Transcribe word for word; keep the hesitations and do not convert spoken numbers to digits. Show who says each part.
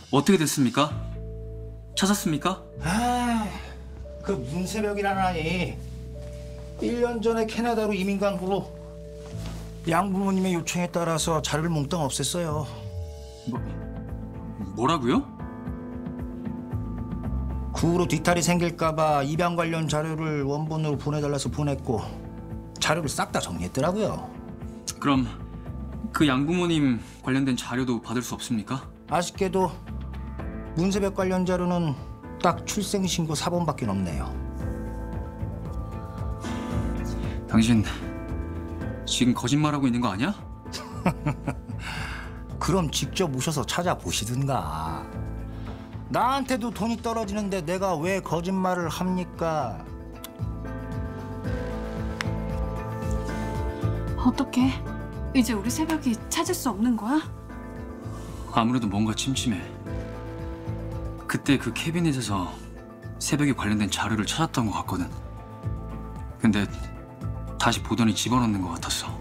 Speaker 1: 어떻게 됐습니까? 찾았습니까?
Speaker 2: 아, 그 문새벽이라나니 일 년 전에 캐나다로 이민 간 후로 양부모님의 요청에 따라서 자료를 몽땅 없앴어요.
Speaker 1: 뭐, 뭐라고요?
Speaker 2: 그 후로 뒤탈이 생길까봐 입양 관련 자료를 원본으로 보내달라서 보냈고 자료를 싹 다 정리했더라고요.
Speaker 1: 그럼 그 양부모님 관련된 자료도 받을 수 없습니까?
Speaker 2: 아쉽게도 문새벽 관련 자료는 딱 출생신고 사 번밖에 없네요.
Speaker 1: 당신 지금 거짓말하고 있는 거 아니야?
Speaker 2: 그럼 직접 오셔서 찾아보시든가. 나한테도 돈이 떨어지는데 내가 왜 거짓말을 합니까?
Speaker 3: 어떡해? 이제 우리 새벽이 찾을 수 없는 거야?
Speaker 1: 아무래도 뭔가 침침해. 그때 그 캐비닛에서 새벽에 관련된 자료를 찾았던 것 같거든. 근데 다시 보더니 집어넣는 것 같았어.